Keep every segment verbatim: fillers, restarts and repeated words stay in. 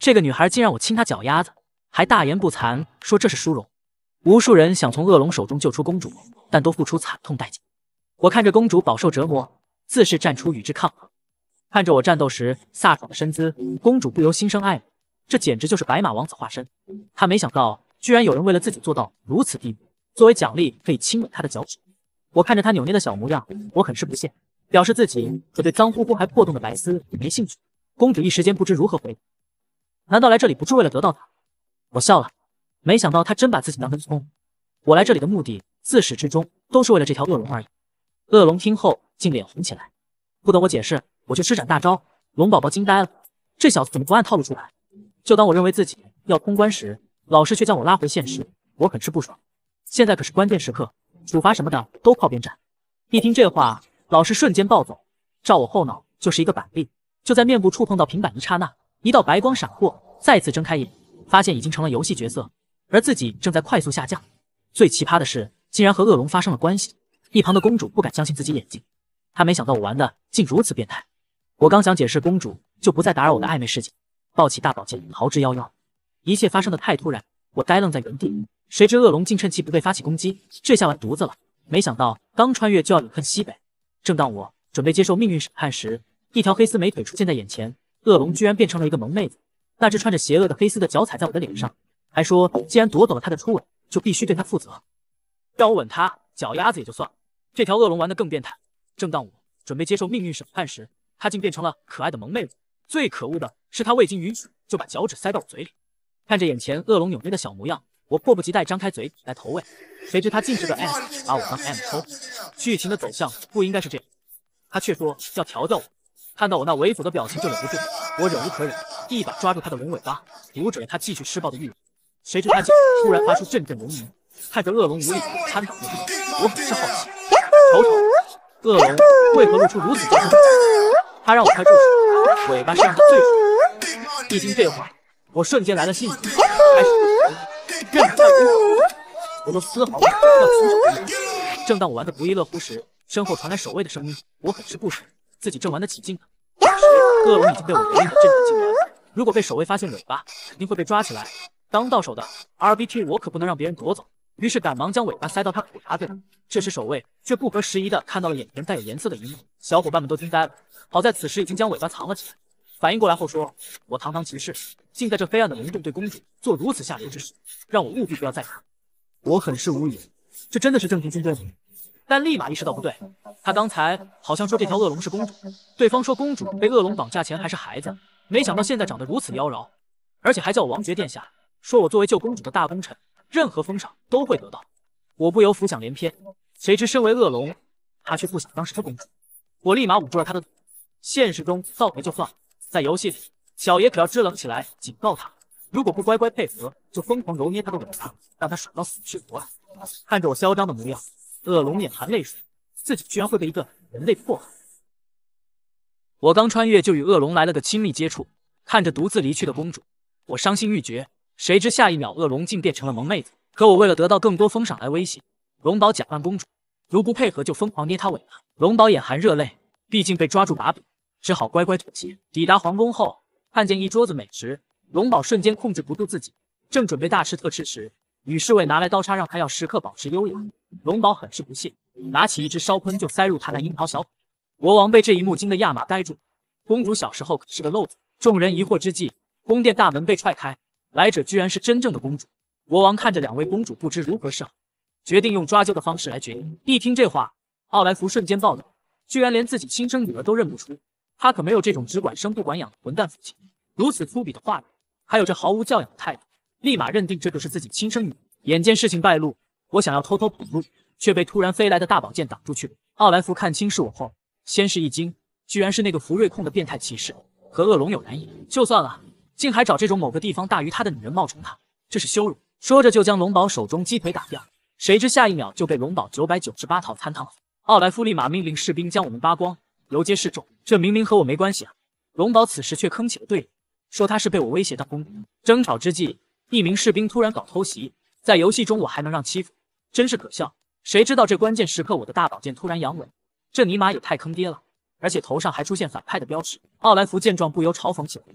这个女孩竟让我亲她脚丫子，还大言不惭说这是殊荣。无数人想从恶龙手中救出公主，但都付出惨痛代价。我看着公主饱受折磨，自是站出与之抗衡。看着我战斗时飒爽的身姿，公主不由心生爱慕，这简直就是白马王子化身。她没想到，居然有人为了自己做到如此地步，作为奖励可以亲吻她的脚趾。我看着她扭捏的小模样，我很是不屑，表示自己可对脏乎乎还破洞的白丝没兴趣。公主一时间不知如何回答。难道来这里不是为了得到她？我笑了，没想到她真把自己当根葱。我来这里的目的自始至终都是为了这条恶龙而已。恶龙听后竟脸红起来，不等我解释，我就施展大招。龙宝宝惊呆了，这小子怎么不按套路出牌？就当我认为自己要通关时，老师却将我拉回现实，我很是不爽。现在可是关键时刻，处罚什么的都靠边站。一听这话，老师瞬间暴走，照我后脑就是一个板栗。就在面部触碰到平板一刹那，一道白光闪过，再次睁开眼，发现已经成了游戏角色，而自己正在快速下降。最奇葩的是，竟然和恶龙发生了关系。一旁的公主不敢相信自己眼睛，她没想到我玩的竟如此变态。我刚想解释，公主就不再打扰我的暧昧事情，抱起大宝剑逃之夭夭。一切发生的太突然，我呆愣在原地。谁知恶龙竟趁其不备发起攻击，这下完犊子了。没想到刚穿越就要饮恨西北，正当我准备接受命运审判时，一条黑丝美腿出现在眼前，恶龙居然变成了一个萌妹子。那只穿着邪恶的黑丝的脚踩在我的脸上，还说既然夺走了她的初吻，就必须对她负责。让我吻她脚丫子也就算了，这条恶龙玩得更变态。正当我准备接受命运审判时，她竟变成了可爱的萌妹子。最可恶的是，她未经允许就把脚趾塞到我嘴里。看着眼前恶龙扭捏的小模样，我迫不及待张开嘴来投喂，谁知他竟是个 S， 把我当 M 抽。剧情的走向不应该是这样，他却说要调教我。看到我那猥琐的表情就忍不住，我忍无可忍，一把抓住他的龙尾巴，阻止了他继续施暴的欲望。谁知他竟突然发出阵阵龙鸣，看着恶龙无力瘫倒在地，我很是好奇，瞅瞅恶龙为何露出如此娇羞的表情。他让我快住手，尾巴是让他最爽。一听这话，我瞬间来了兴致，开始任他如何，我都丝毫不知道出手的意思。正当我玩得不亦乐乎时，身后传来守卫的声音，我很是不爽，自己正玩得起劲呢。此时恶龙已经被我唯一的镇定进来，如果被守卫发现尾巴，肯定会被抓起来。当到手的 R B T 我可不能让别人夺走，于是赶忙将尾巴塞到他苦茶嘴。这时守卫却不合时宜的看到了眼前带有颜色的一幕，小伙伴们都惊呆了。好在此时已经将尾巴藏了起来，反应过来后说：“我堂堂骑士，竟在这黑暗的龙洞对公主做如此下流之事，让我务必不要再看。”我很是无语，这真的是正平军队吗？但立马意识到不对，他刚才好像说这条恶龙是公主，对方说公主被恶龙绑架前还是孩子，没想到现在长得如此妖娆，而且还叫我王爵殿下，说我作为救公主的大功臣，任何封赏都会得到。我不由浮想联翩，谁知身为恶龙，他却不想当什么公主。我立马捂住了他的嘴。现实中倒霉就算了，在游戏里小爷可要支棱起来警告他，如果不乖乖配合，就疯狂揉捏他的尾巴，让他爽到死去活来。看着我嚣张的模样，恶龙眼含泪水，自己居然会被一个人类迫害。我刚穿越就与恶龙来了个亲密接触，看着独自离去的公主，我伤心欲绝。谁知下一秒恶龙竟变成了萌妹子，可我为了得到更多封赏来威胁龙宝，假扮公主，如不配合就疯狂捏她尾巴。龙宝眼含热泪，毕竟被抓住把柄，只好乖乖妥协。抵达皇宫后，看见一桌子美食，龙宝瞬间控制不住自己，正准备大吃特吃时，女侍卫拿来刀叉让他要时刻保持优雅。龙宝很是不屑，拿起一只烧喷就塞入他那樱桃小口。国王被这一幕惊得亚麻呆住。公主小时候可是个漏子。众人疑惑之际，宫殿大门被踹开，来者居然是真正的公主。国王看着两位公主不知如何是好，决定用抓阄的方式来决定。一听这话，奥莱弗瞬间暴走，居然连自己亲生女儿都认不出。他可没有这种只管生不管养的混蛋父亲，如此粗鄙的话语，还有这毫无教养的态度，立马认定这就是自己亲生女儿。眼见事情败露，我想要偷偷跑路，却被突然飞来的大宝剑挡住去了。奥莱弗看清是我后，先是一惊，居然是那个福瑞控的变态骑士，和恶龙有染也就算了，竟还找这种某个地方大于他的女人冒充他，这是羞辱。说着就将龙宝手中鸡腿打掉，谁知下一秒就被龙宝九百九十八套餐烫死。奥莱夫立马命令士兵将我们扒光，游街示众。这明明和我没关系啊！龙宝此时却吭起了对立，说他是被我威胁到公主。争吵之际，一名士兵突然搞偷袭，在游戏中我还能让欺负，真是可笑。谁知道这关键时刻我的大宝剑突然阳痿，这尼玛也太坑爹了，而且头上还出现反派的标识。奥莱弗见状不由嘲讽起来，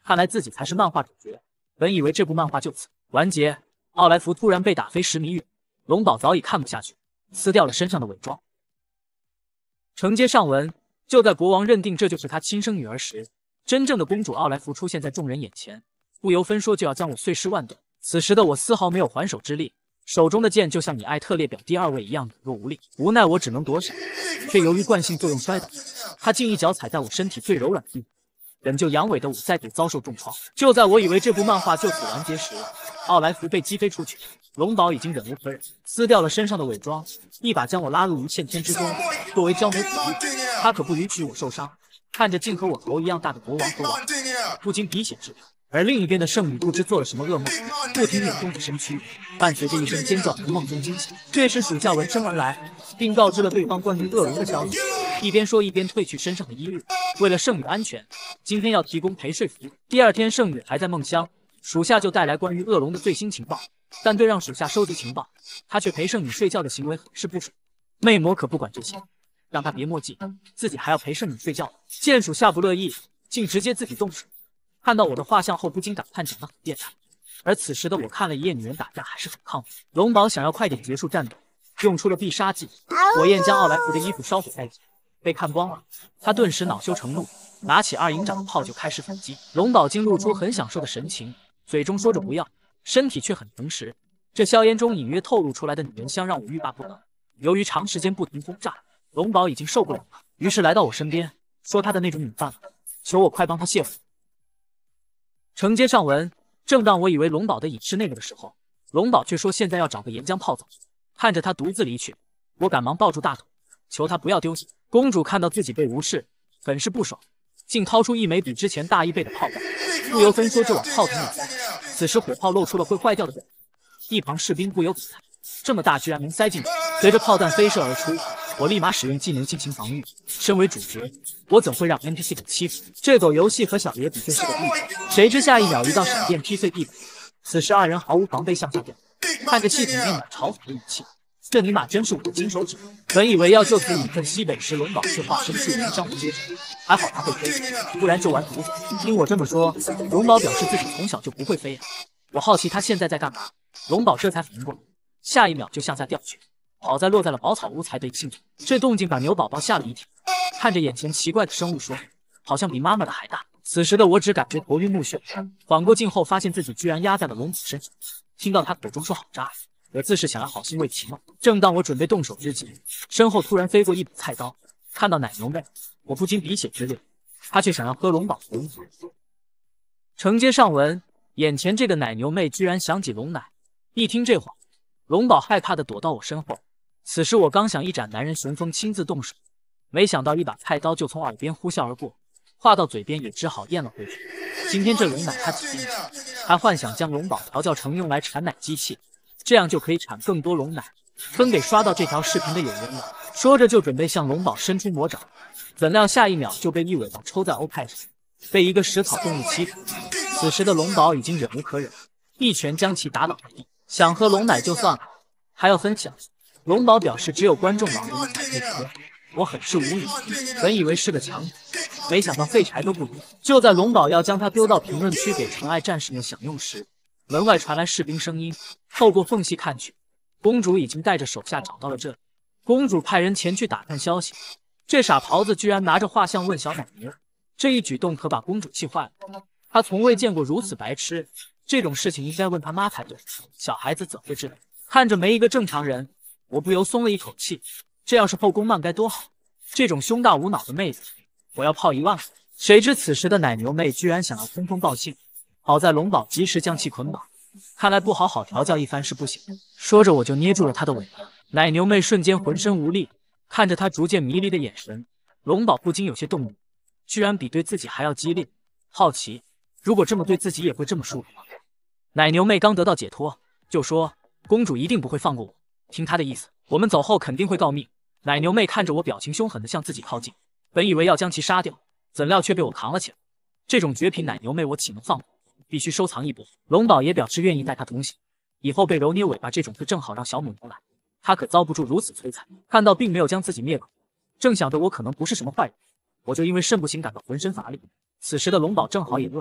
看来自己才是漫画主角。本以为这部漫画就此完结，奥莱弗突然被打飞十米远，龙宝早已看不下去，撕掉了身上的伪装。承接上文，就在国王认定这就是他亲生女儿时，真正的公主奥莱弗出现在众人眼前，不由分说就要将我碎尸万段。此时的我丝毫没有还手之力，手中的剑就像你艾特列表第二位一样软弱无力，无奈我只能躲闪，却由于惯性作用摔倒，他竟一脚踩在我身体最柔软的地方。拯救阳痿的我再度遭受重创。就在我以为这部漫画就此完结时，奥莱弗被击飞出去，龙宝已经忍无可忍，撕掉了身上的伪装，一把将我拉入无限天之中。作为焦眉苦力，他可不允许我受伤。看着竟和我头一样大的国王和王子，不禁鼻血直流。而另一边的圣女不知做了什么噩梦，不停扭动着身躯，伴随着一声尖叫从梦中惊醒。这时属下闻声而来，并告知了对方关于恶龙的消息，一边说一边褪去身上的衣物。为了圣女安全，今天要提供陪睡服务。第二天圣女还在梦乡，属下就带来关于恶龙的最新情报。但对让属下收集情报，他却陪圣女睡觉的行为很是不爽。魅魔可不管这些，让他别墨迹，自己还要陪圣女睡觉。见属下不乐意，竟直接自己动手。看到我的画像后，不禁感叹长得很变态。而此时的我看了一夜女人打架，还是很亢奋。龙宝想要快点结束战斗，用出了必杀技，火焰将奥莱弗的衣服烧毁殆尽。被看光了，他顿时恼羞成怒，拿起二营长的炮就开始反击。龙宝竟露出很享受的神情，嘴中说着不要，身体却很诚实。这硝烟中隐约透露出来的女人香让我欲罢不能。由于长时间不停轰炸，龙宝已经受不了了，于是来到我身边，说他的那种瘾犯了，求我快帮他泄愤。承接上文，正当我以为龙宝的瘾是那个的时候，龙宝却说现在要找个岩浆泡澡。看着他独自离去，我赶忙抱住大腿，求他不要丢下。公主看到自己被无视，很是不爽，竟掏出一枚比之前大一倍的炮弹，不由分说就往炮筒里塞。此时火炮露出了会坏掉的表情，一旁士兵不由感叹，这么大居然能塞进去。随着炮弹飞射而出，我立马使用技能进行防御。身为主角，我怎会让 N P C 给欺负？这狗游戏和小爷比就是个例子。谁知下一秒一道闪电劈碎地板，此时二人毫无防备向下掉。看着系统面满嘲讽的语气，这尼玛真是我的金手指。本以为要就此饮恨西北时，龙宝却化身树林将我接住，还好他会飞，不然就完犊子。听我这么说，龙宝表示自己从小就不会飞呀、啊。我好奇他现在在干嘛，龙宝这才反应过来，下一秒就向下掉去。好在落在了茅草屋才得以幸存。这动静把牛宝宝吓了一跳，看着眼前奇怪的生物说，好像比妈妈的还大。此时的我只感觉头晕目眩，缓过劲后发现自己居然压在了龙宝身上。听到他口中说好渣，我自是想要好心为其嘛。正当我准备动手之际，身后突然飞过一把菜刀，看到奶牛妹，我不禁鼻血直流。他却想要喝龙宝的龙奶。承接上文，眼前这个奶牛妹居然想挤龙奶。一听这话，龙宝害怕的躲到我身后。此时我刚想一展男人雄风亲自动手，没想到一把菜刀就从耳边呼啸而过，话到嘴边也只好咽了回去。今天这龙奶他挤进去，还幻想将龙宝调教成用来产奶机器，这样就可以产更多龙奶，分给刷到这条视频的友人了。说着就准备向龙宝伸出魔爪，怎料下一秒就被一尾巴抽在欧派上，被一个食草动物欺负。此时的龙宝已经忍无可忍，一拳将其打倒在地。想喝龙奶就算了，还要分享。龙宝表示只有观众老人才可以喝，我很是无语，本以为是个强者，没想到废柴都不如。就在龙宝要将他丢到评论区给尘埃战士们享用时，门外传来士兵声音，透过缝隙看去，公主已经带着手下找到了这里。公主派人前去打探消息，这傻狍子居然拿着画像问小奶牛，这一举动可把公主气坏了。她从未见过如此白痴，这种事情应该问他妈才对，小孩子怎会知道？看着没一个正常人，我不由松了一口气，这要是后宫漫该多好！这种胸大无脑的妹子，我要泡一万个。谁知此时的奶牛妹居然想要通风报信，好在龙宝及时将其捆绑，看来不好好调教一番是不行。说着我就捏住了她的尾巴，奶牛妹瞬间浑身无力，看着她逐渐迷离的眼神，龙宝不禁有些动容，居然比对自己还要激烈。好奇，如果这么对自己也会这么舒服吗？奶牛妹刚得到解脱，就说公主一定不会放过我。听他的意思，我们走后肯定会告密。奶牛妹看着我，表情凶狠地向自己靠近，本以为要将其杀掉，怎料却被我扛了起来。这种绝品奶牛妹我岂能放过，必须收藏一波。龙宝也表示愿意带她同行，以后被揉捏尾巴这种事正好让小母牛来，他可遭不住如此摧残。看到并没有将自己灭口，正想着我可能不是什么坏人，我就因为肾不行感到浑身乏力。此时的龙宝正好也饿了，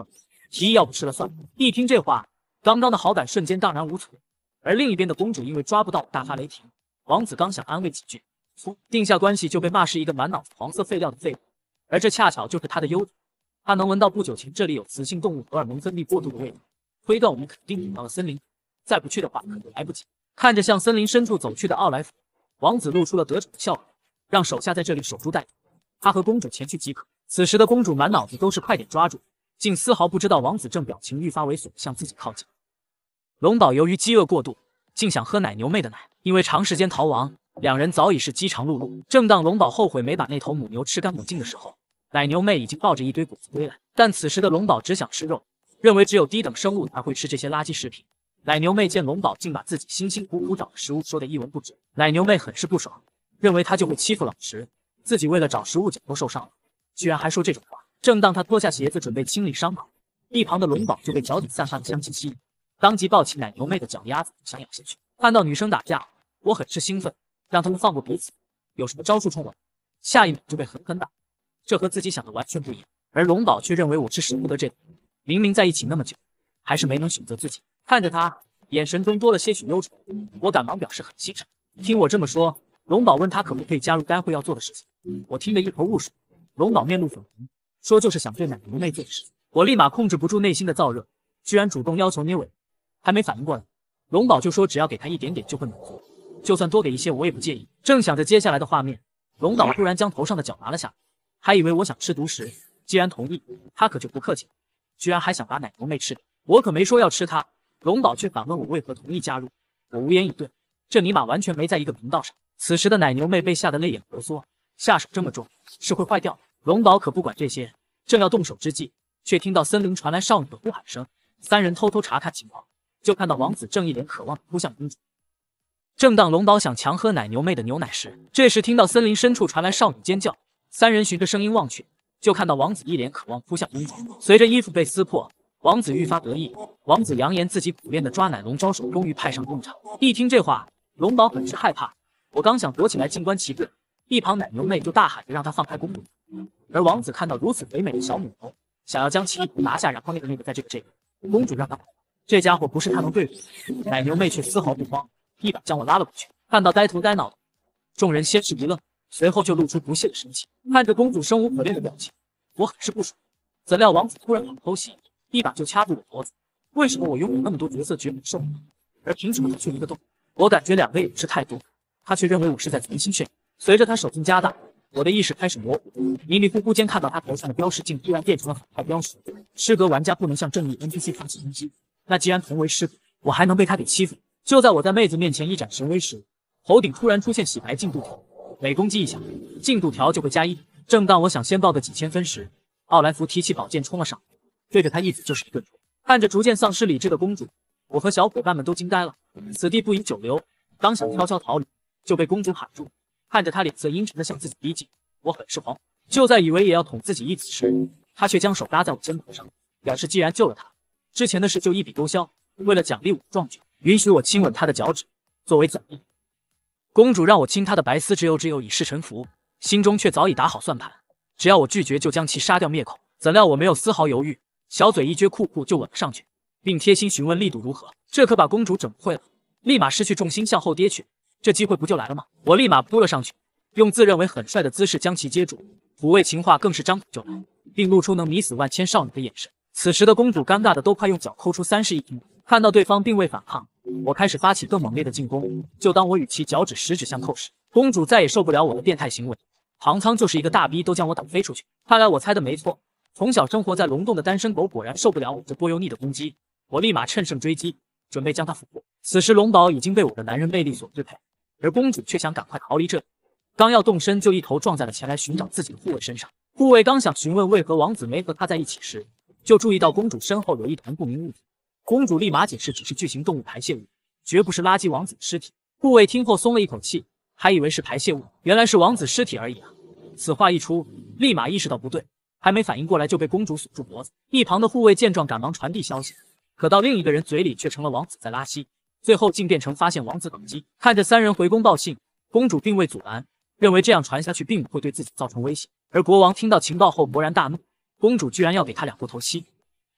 提议要不吃了算了。一听这话，刚刚的好感瞬间荡然无存。而另一边的公主因为抓不到大发雷霆，王子刚想安慰几句，噗，定下关系就被骂是一个满脑子黄色废料的废物。而这恰巧就是他的优点，他能闻到不久前这里有雌性动物荷尔蒙分泌过度的味道，推断我们肯定顶到了森林，再不去的话可能来不及。看着向森林深处走去的奥莱弗，王子露出了得逞的笑容，让手下在这里守株待兔，他和公主前去即可。此时的公主满脑子都是快点抓住，竟丝毫不知道王子正表情愈发猥琐向自己靠近。龙宝由于饥饿过度，竟想喝奶牛妹的奶，因为长时间逃亡，两人早已是饥肠辘辘。正当龙宝后悔没把那头母牛吃干抹净的时候，奶牛妹已经抱着一堆谷子归来。但此时的龙宝只想吃肉，认为只有低等生物才会吃这些垃圾食品。奶牛妹见龙宝竟把自己辛辛苦苦找的食物说得一文不值，奶牛妹很是不爽，认为他就会欺负老实，自己为了找食物脚都受伤了，居然还说这种话。正当他脱下鞋子准备清理伤口，一旁的龙宝就被脚底散发的香气吸引，当即抱起奶牛妹的脚丫子想咬下去。看到女生打架，我很是兴奋，让他们放过彼此，有什么招数冲我，下一秒就被狠狠打。这和自己想的完全不一样，而龙宝却认为我是舍不得这个，明明在一起那么久，还是没能选择自己。看着他，眼神中多了些许忧愁，我赶忙表示很欣赏。听我这么说，龙宝问他可不可以加入待会要做的事情，我听得一头雾水。龙宝面露粉红，说就是想对奶牛妹做的事情。我立马控制不住内心的燥热，居然主动要求捏尾，还没反应过来，龙宝就说只要给他一点点就会满足，就算多给一些我也不介意。正想着接下来的画面，龙宝突然将头上的角拿了下来，还以为我想吃独食，既然同意，他可就不客气了，居然还想把奶牛妹吃掉。我可没说要吃他，龙宝却反问我为何同意加入，我无言以对，这尼玛完全没在一个频道上。此时的奶牛妹被吓得泪眼婆娑，下手这么重是会坏掉。龙宝可不管这些，正要动手之际，却听到森林传来少女的呼喊声。三人偷偷查看情况，就看到王子正一脸渴望地扑向公主。正当龙宝想强喝奶牛妹的牛奶时，这时听到森林深处传来少女尖叫，三人循着声音望去，就看到王子一脸渴望扑向公主。随着衣服被撕破，王子愈发得意。王子扬言自己苦练的抓奶龙招手终于派上用场。一听这话，龙宝很是害怕，我刚想躲起来静观其变，一旁奶牛妹就大喊着让他放开公主。而王子看到如此肥美的小母牛，想要将其一口拿下，然后那个那个在这个这个公主让他跑，这家伙不是他能对付。奶牛妹却丝毫不慌，一把将我拉了过去。看到呆头呆脑的众人，先是一愣，随后就露出不屑的神情。看着公主生无可恋的表情，我很是不爽。怎料王子突然好偷袭，一把就掐住我脖子。为什么我拥有那么多角色绝美兽，而凭什么他却一个动？我感觉两个也是太多，他却认为我是在存心炫耀。随着他手劲加大，我的意识开始模糊，迷迷糊糊间看到他头上的标识竟突然变成了反派标识。失格玩家不能向正义 N P C 发起攻击，那既然同为失格，我还能被他给欺负？就在我在妹子面前一展神威时，头顶突然出现洗白进度条，每攻击一下，进度条就会加一。正当我想先报个几千分时，奥莱弗提起宝剑冲了上来，对着他一指就是一顿戳。看着逐渐丧失理智的公主，我和小伙伴们都惊呆了。此地不宜久留，刚想悄悄逃离，就被公主喊住。看着她脸色阴沉的向自己逼近，我很是慌。就在以为也要捅自己一死时，她却将手搭在我肩膀上，表示既然救了她，之前的事就一笔勾销。为了奖励我壮举，允许我亲吻她的脚趾，作为奖励。公主让我亲她的白丝之由之由以示臣服，心中却早已打好算盘，只要我拒绝就将其杀掉灭口。怎料我没有丝毫犹豫，小嘴一撅，酷酷就吻了上去，并贴心询问力度如何。这可把公主整不会了，立马失去重心向后跌去。这机会不就来了吗？我立马扑了上去，用自认为很帅的姿势将其接住，抚慰情话更是张口就来，并露出能迷死万千少女的眼神。此时的公主尴尬的都快用脚抠出三室一厅。看到对方并未反抗，我开始发起更猛烈的进攻。就当我与其脚趾十指相扣时，公主再也受不了我的变态行为，唐仓就是一个大逼都将我打飞出去。看来我猜的没错，从小生活在龙洞的单身狗果然受不了我这波油腻的攻击。我立马趁胜追击，准备将他俘获。此时龙宝已经被我的男人魅力所支配，而公主却想赶快逃离这里，刚要动身就一头撞在了前来寻找自己的护卫身上。护卫刚想询问为何王子没和他在一起时，就注意到公主身后有一团不明物体。公主立马解释只是巨型动物排泄物，绝不是垃圾王子的尸体。护卫听后松了一口气，还以为是排泄物，原来是王子尸体而已啊。此话一出，立马意识到不对，还没反应过来就被公主锁住脖子。一旁的护卫见状赶忙传递消息，可到另一个人嘴里却成了王子在拉稀，最后竟变成发现王子等机。看着三人回宫报信，公主并未阻拦，认为这样传下去并不会对自己造成威胁。而国王听到情报后勃然大怒，公主居然要给他两过头吸。就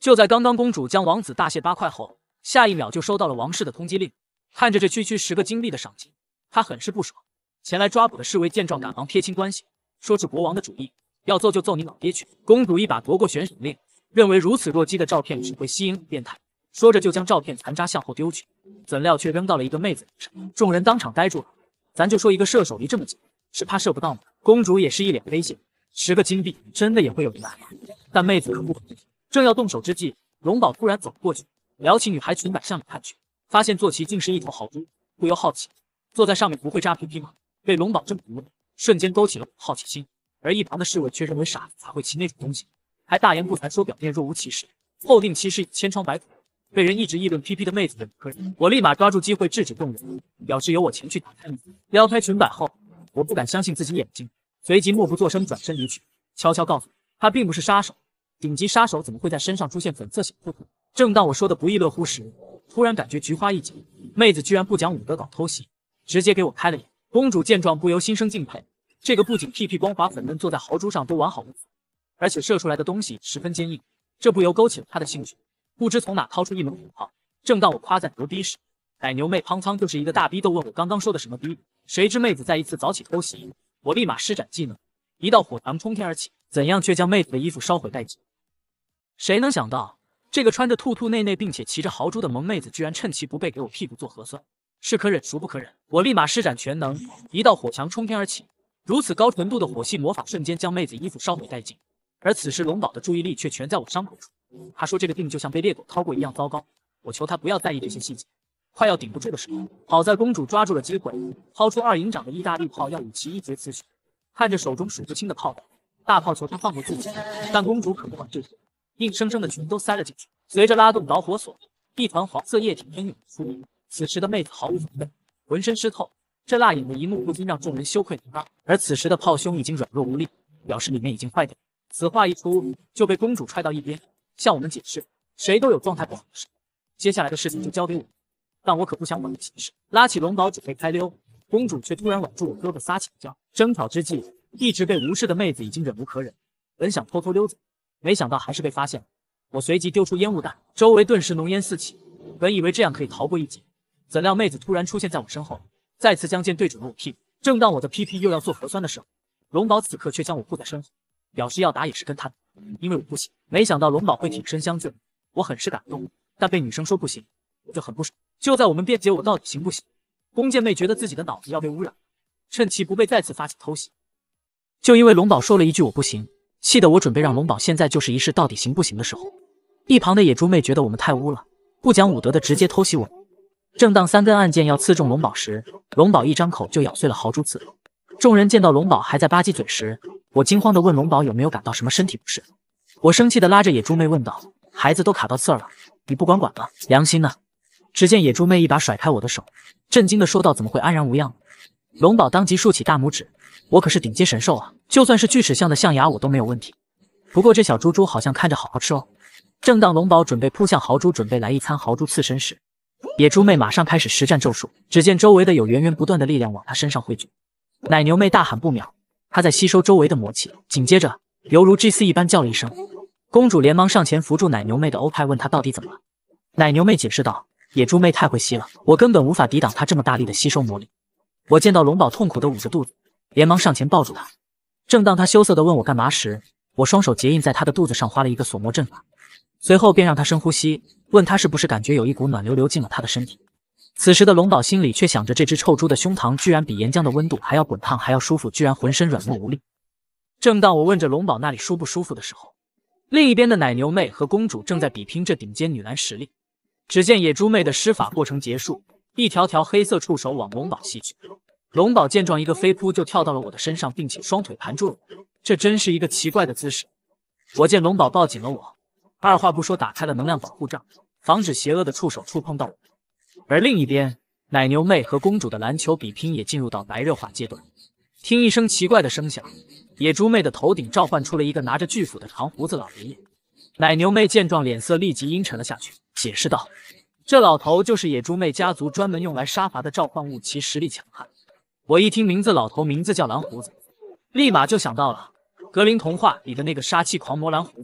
就在刚刚，公主将王子大卸八块后，下一秒就收到了王室的通缉令。看着这区区十个金币的赏金，她很是不爽。前来抓捕的侍卫见状，赶忙撇清关系，说是国王的主意，要揍就揍你老爹去。公主一把夺过悬赏令，认为如此弱鸡的照片只会吸引老变态，说着就将照片残渣向后丢去，怎料却扔到了一个妹子身上，众人当场呆住了。咱就说一个射手离这么近，是怕射不到吗？公主也是一脸悲谢，十个金币真的也会有人买吗？但妹子可不肯定。正要动手之际，龙宝突然走了过去，撩起女孩裙摆向里看去，发现坐骑竟是一头豪猪，不由好奇，坐在上面不会扎屁屁吗？被龙宝这么一问，瞬间勾起了我好奇心。而一旁的侍卫却认为傻子才会骑那种东西，还大言不惭说表面若无其事，后定其事千疮百孔。被人一直议论屁屁的妹子忍无可忍，我立马抓住机会制止众人，表示由我前去打开门。撩开裙摆后，我不敢相信自己眼睛，随即默不作声转身离去，悄悄告诉他并不是杀手，顶级杀手怎么会在身上出现粉色小兔兔？正当我说的不亦乐乎时，突然感觉菊花一紧，妹子居然不讲武德搞偷袭，直接给我开了眼。公主见状不由心生敬佩，这个不仅屁屁光滑粉嫩，坐在豪猪上都完好无损，而且射出来的东西十分坚硬，这不由勾起了她的兴趣。不知从哪掏出一门火炮，正当我夸赞牛逼时，奶牛妹汤汤就是一个大逼斗，问我刚刚说的什么逼。谁知妹子再一次早起偷袭，我立马施展技能，一道火塘冲天而起，怎样却将妹子的衣服烧毁殆尽。谁能想到，这个穿着兔兔内内并且骑着豪猪的萌妹子，居然趁其不备给我屁股做核酸。是可忍孰不可忍，我立马施展全能，一道火墙冲天而起，如此高纯度的火系魔法瞬间将妹子衣服烧毁殆尽。而此时龙宝的注意力却全在我伤口处，他说这个腚就像被猎狗掏过一样糟糕，我求他不要在意这些细节。快要顶不住的时候，好在公主抓住了机会，掏出二营长的意大利炮要与其一决雌雄。看着手中数不清的炮弹，大炮求他放过自己，但公主可不管这些，硬生生的全都塞了进去。随着拉动导火索，一团黄色液体喷涌出，此时的妹子毫无防备，浑身湿透，这辣眼的一幕不禁让众人羞愧难当。而此时的炮胸已经软弱无力，表示里面已经坏掉。此话一出，就被公主踹到一边，向我们解释，谁都有状态不好的时候，接下来的事情就交给我。但我可不想管这些事，拉起龙宝准备开溜，公主却突然挽住我胳膊撒起了娇。争吵之际，一直被无视的妹子已经忍无可忍，本想偷偷溜走，没想到还是被发现了。我随即丢出烟雾弹，周围顿时浓烟四起，本以为这样可以逃过一劫，怎料妹子突然出现在我身后，再次将剑对准了我屁股。正当我的屁屁又要做核酸的时候，龙宝此刻却将我护在身后，表示要打也是跟他打，因为我不行。没想到龙宝会挺身相救，我很是感动，但被女生说不行，我就很不爽。就在我们辩解我到底行不行，弓箭妹觉得自己的脑子要被污染，趁其不备再次发起偷袭。就因为龙宝说了一句我不行，气得我准备让龙宝现在就试一试到底行不行的时候，一旁的野猪妹觉得我们太污了，不讲武德的直接偷袭我们。正当三根暗箭要刺中龙宝时，龙宝一张口就咬碎了豪猪刺。众人见到龙宝还在吧唧嘴时，我惊慌地问龙宝有没有感到什么身体不适。我生气地拉着野猪妹问道：孩子都卡到刺儿了，你不管管了，良心呢？只见野猪妹一把甩开我的手，震惊地说道：怎么会安然无恙？龙宝当即竖起大拇指，我可是顶阶神兽啊，就算是锯齿象的象牙我都没有问题。不过这小猪猪好像看着好好吃哦。正当龙宝准备扑向豪猪，准备来一餐豪猪刺身时，野猪妹马上开始实战咒术，只见周围的有源源不断的力量往她身上汇聚。奶牛妹大喊不秒，她在吸收周围的魔气，紧接着犹如 G 四 一般叫了一声。公主连忙上前扶住奶牛妹的欧派，问她到底怎么了。奶牛妹解释道：野猪妹太会吸了，我根本无法抵挡她这么大力的吸收魔力。我见到龙宝痛苦地捂着肚子，连忙上前抱住她。正当她羞涩地问我干嘛时，我双手结印在她的肚子上画了一个锁魔阵法，随后便让她深呼吸，问她是不是感觉有一股暖流流进了她的身体。此时的龙宝心里却想着，这只臭猪的胸膛居然比岩浆的温度还要滚烫还要舒服，居然浑身软弱无力。正当我问着龙宝那里舒不舒服的时候，另一边的奶牛妹和公主正在比拼这顶尖女篮实力。只见野猪妹的施法过程结束，一条条黑色触手往龙宝吸去。龙宝见状，一个飞扑就跳到了我的身上，并且双腿盘住了我，这真是一个奇怪的姿势。我见龙宝抱紧了我，二话不说打开了能量保护罩，防止邪恶的触手触碰到我。而另一边，奶牛妹和公主的篮球比拼也进入到白热化阶段。听一声奇怪的声响，野猪妹的头顶召唤出了一个拿着巨斧的长胡子老爷爷。奶牛妹见状，脸色立即阴沉了下去，解释道：这老头就是野猪妹家族专门用来杀伐的召唤物，其实力强悍。我一听名字，老头名字叫蓝胡子，立马就想到了格林童话里的那个杀气狂魔蓝胡子。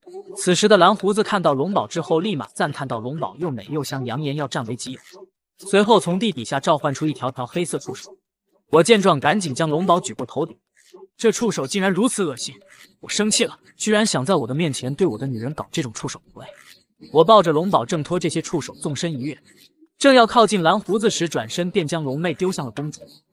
此时的蓝胡子看到龙宝之后，立马赞叹道：“龙宝又美又香，扬言要占为己有。”随后从地底下召唤出一条条黑色触手。我见状，赶紧将龙宝举过头顶。这触手竟然如此恶心，我生气了，居然想在我的面前对我的女人搞这种触手行为。我抱着龙宝挣脱这些触手，纵身一跃，正要靠近蓝胡子时，转身便将龙妹丢向了公主。